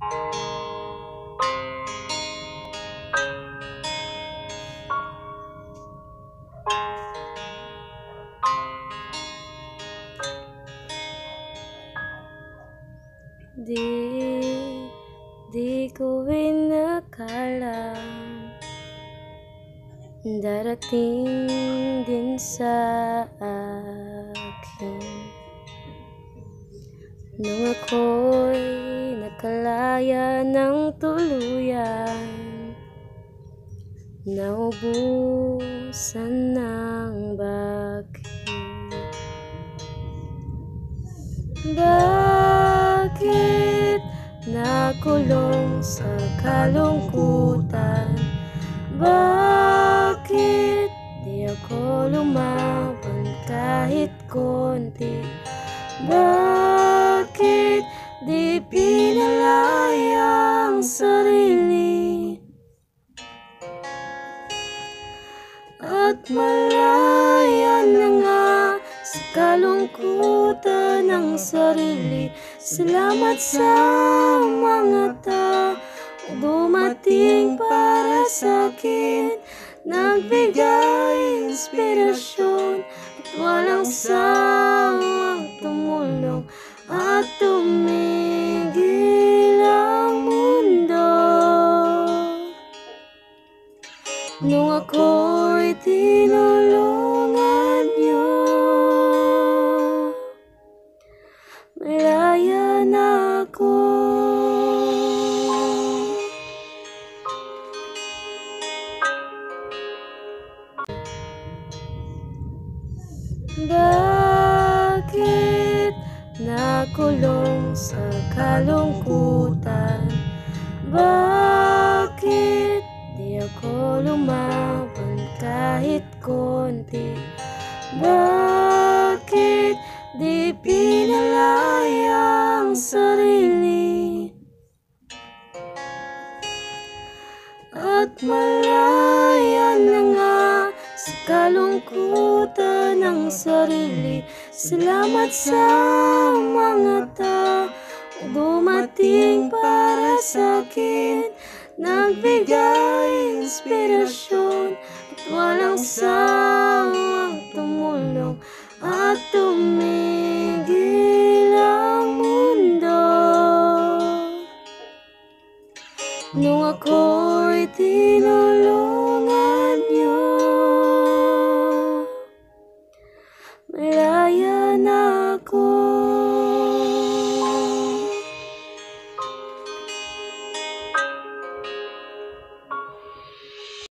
Di ko inakala darating din sa akin nung ako'y nakalaya ng tuluyan, naubusan ng bakit. Bakit nakulong sa kalungkutan? Bakit di ako lumaban kahit konti? Bakit di pinalaya ang sarili? At malaya na nga sa kalungkutan ng sarili. Salamat sa mga tao dumating para sa'kin, nagbigay inspirasyon at walang sawang tumulong at tumigil ang mundo. Nung ako'y tinulungan niyo, malaya na ako. Bakit nakulong sa kalungkutan? Bakit di ako lumaban kahit konti? Bakit di pinalaya ang sarili? At malaya na nga sa kalungkutan ng sarili. Salamat sa mga tao dumating para sa'kin, nagbigay inspirasyon at walang sawang tumulong at tumigil ang mundo. Nung ako'y tinulungan